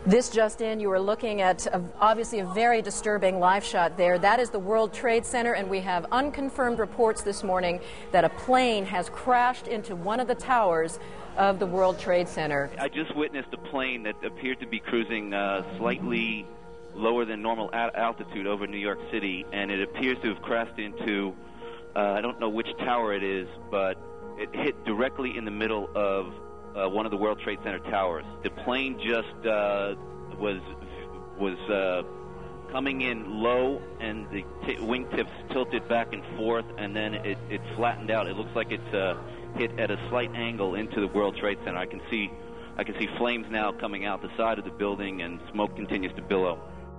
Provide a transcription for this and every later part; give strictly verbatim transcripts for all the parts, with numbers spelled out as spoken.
This just in, you are looking at a, obviously a very disturbing live shot there. That is the World Trade Center, and we have unconfirmed reports this morning that a plane has crashed into one of the towers of the World Trade Center. I just witnessed a plane that appeared to be cruising uh, slightly lower than normal a- altitude over New York City, and it appears to have crashed into, uh, I don't know which tower it is, but it hit directly in the middle of Uh, one of the World Trade Center towers. The plane just uh, was was uh, coming in low, and the t- wingtips tilted back and forth, and then it, it flattened out. It looks like it's uh, hit at a slight angle into the World Trade Center. I can see I can see flames now coming out the side of the building, and smoke continues to billow.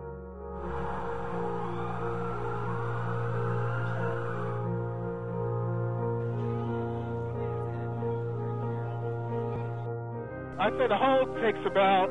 I say the whole takes about,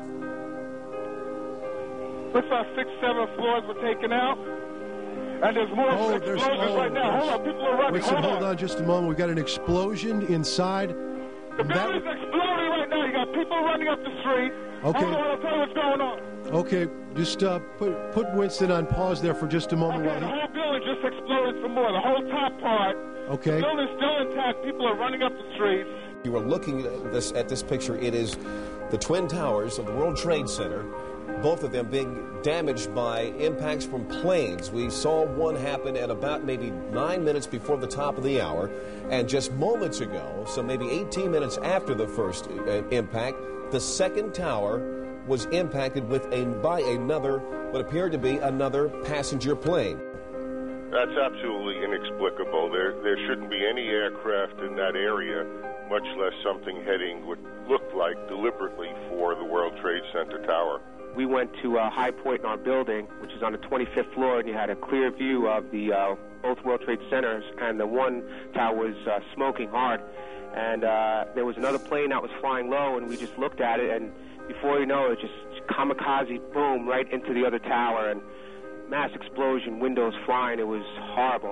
looks like six, seven floors were taken out, and there's more oh, explosions there's, oh, right now. Hold on, people are running. Wait, so hold, hold on. on just a moment. We've got an explosion inside. The building's that... exploding right now. You got people running up the street. Okay. Hold on, I'll tell you what's going on. Okay, just uh, put put Winston on pause there for just a moment. Okay, the whole building just exploded some more. The whole top part. Okay. The building's still intact. People are running up the streets. You are looking at this, at this picture. It is the Twin Towers of the World Trade Center, both of them being damaged by impacts from planes. We saw one happen at about maybe nine minutes before the top of the hour, and just moments ago, so maybe eighteen minutes after the first uh, impact, the second tower was impacted with a, by another, what appeared to be another passenger plane. That's absolutely inexplicable. There, there shouldn't be any aircraft in that area, much less something heading what looked like deliberately for the World Trade Center tower. We went to a high point in our building, which is on the twenty-fifth floor, and you had a clear view of the uh, both World Trade Centers, and the one tower was uh, smoking hard. And uh, there was another plane that was flying low, and we just looked at it, and before you know it, just kamikaze boom right into the other tower, and mass explosion, windows flying. It was horrible.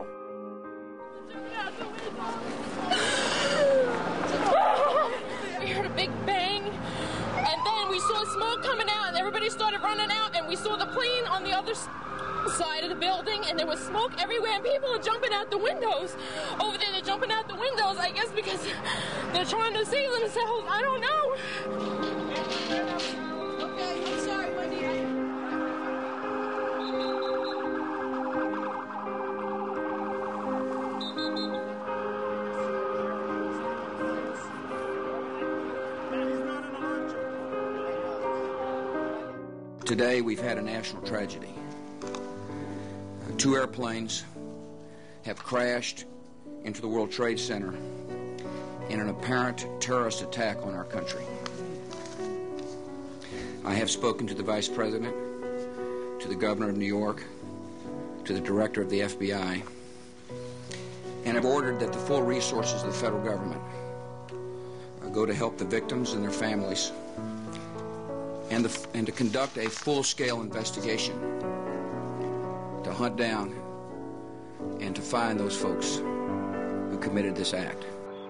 We heard a big bang, and then we saw smoke coming out, and everybody started running out, and we saw the plane on the other side of the building, and there was smoke everywhere, and people are jumping out the windows. Over there, they're jumping out the windows, I guess because they're trying to save themselves. I don't know. Okay, I'm sorry, Wendy. Today, we've had a national tragedy. Uh, two airplanes have crashed into the World Trade Center in an apparent terrorist attack on our country. I have spoken to the Vice President, to the Governor of New York, to the Director of the F B I, and have ordered that the full resources of the federal government uh, go to help the victims and their families, and, the, and to conduct a full-scale investigation to hunt down and to find those folks who committed this act.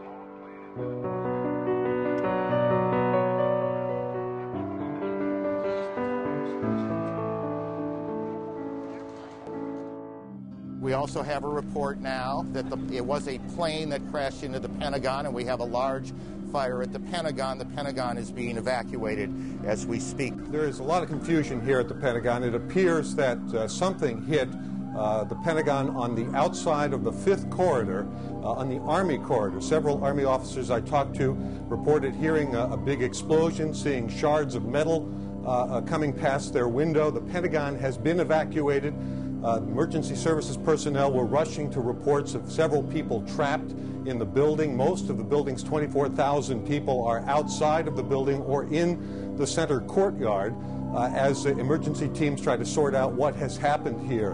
We also have a report now that the, it was a plane that crashed into the Pentagon, and we have a large fire at the Pentagon. The Pentagon is being evacuated as we speak. There is a lot of confusion here at the Pentagon. It appears that uh, something hit uh, the Pentagon on the outside of the fifth corridor, uh, on the Army corridor. Several Army officers I talked to reported hearing a, a big explosion, seeing shards of metal uh, uh, coming past their window. The Pentagon has been evacuated. Uh, emergency services personnel were rushing to reports of several people trapped in the building. Most of the building's twenty-four thousand people are outside of the building or in the center courtyard uh, as uh, emergency teams try to sort out what has happened here.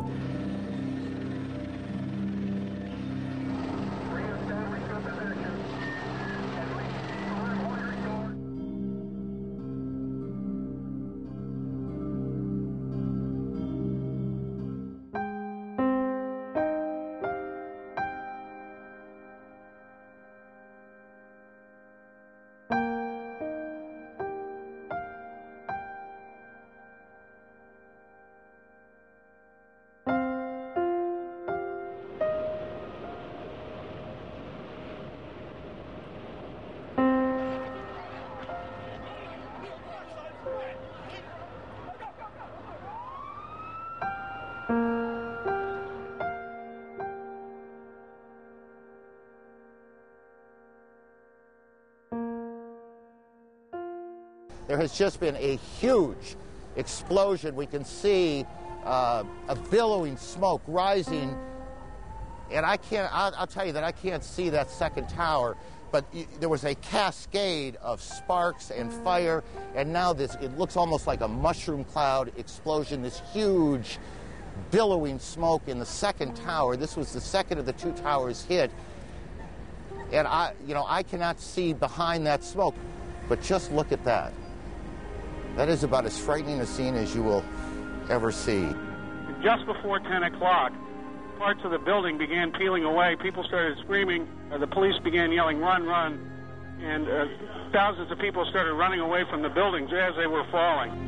There has just been a huge explosion. We can see uh, a billowing smoke rising, and I can't, I'll, I'll tell you that I can't see that second tower, but y there was a cascade of sparks and fire, and now this, it looks almost like a mushroom cloud explosion, this huge billowing smoke in the second tower. This was the second of the two towers hit, and I, you know, I cannot see behind that smoke, but just look at that. That is about as frightening a scene as you will ever see. Just before ten o'clock, parts of the building began peeling away. People started screaming. Uh, the police began yelling, "Run, run!" And uh, thousands of people started running away from the buildings as they were falling.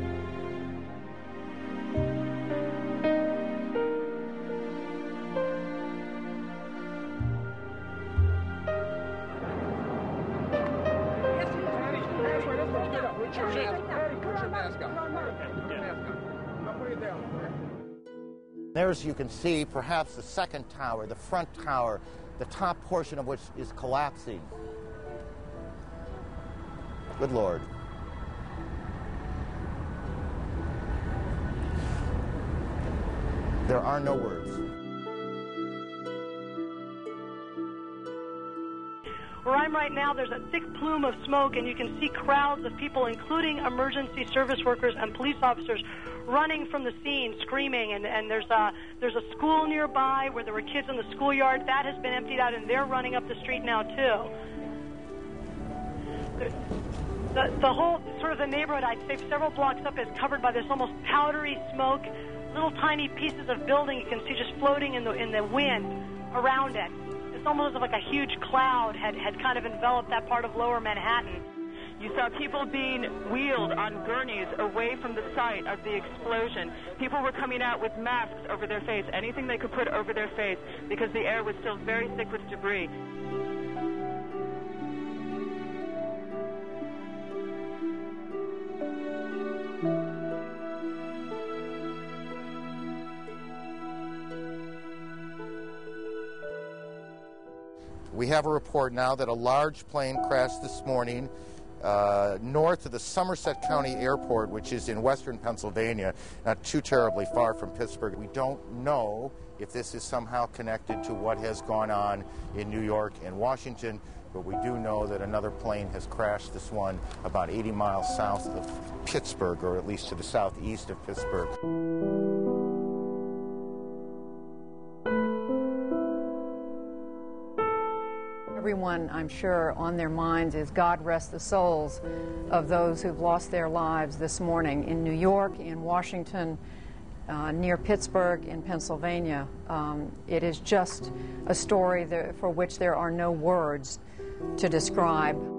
There, as you can see, perhaps the second tower, the front tower, the top portion of which is collapsing. Good Lord. There are no words. Where I'm right now, there's a thick plume of smoke, and you can see crowds of people, including emergency service workers and police officers, running from the scene, screaming. And, and there's a there's a school nearby where there were kids in the schoolyard. That has been emptied out, and they're running up the street now too. The, the whole sort of the neighborhood, I'd say several blocks up, is covered by this almost powdery smoke. Little tiny pieces of building you can see just floating in the in the wind around it. It's almost as if like a huge cloud had, had kind of enveloped that part of lower Manhattan. You saw people being wheeled on gurneys away from the site of the explosion. People were coming out with masks over their face, anything they could put over their face, because the air was still very thick with debris. We have a report now that a large plane crashed this morning uh, north of the Somerset County Airport, which is in western Pennsylvania, not too terribly far from Pittsburgh. We don't know if this is somehow connected to what has gone on in New York and Washington, but we do know that another plane has crashed, this one about eighty miles south of Pittsburgh, or at least to the southeast of Pittsburgh. Everyone, I'm sure, on their minds is God rest the souls of those who've lost their lives this morning in New York, in Washington, uh, near Pittsburgh, in Pennsylvania. Um, it is just a story that, for which there are no words to describe.